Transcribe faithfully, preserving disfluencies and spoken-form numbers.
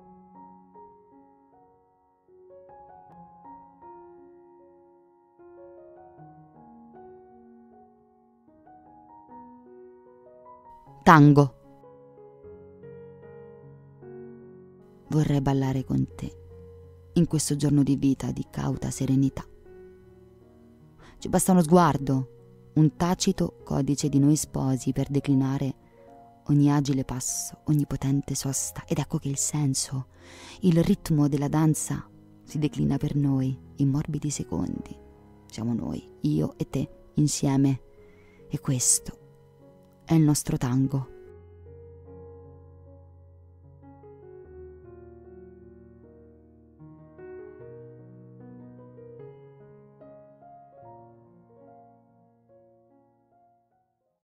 Tango. Vorrei ballare con te in questo giorno di vita di cauta serenità. Ci basta uno sguardo, un tacito codice di noi sposi per declinare ogni agile passo, ogni potente sosta, ed ecco che il senso, il ritmo della danza si declina per noi in morbidi secondi. Siamo noi, io e te, insieme, e questo è il nostro tango.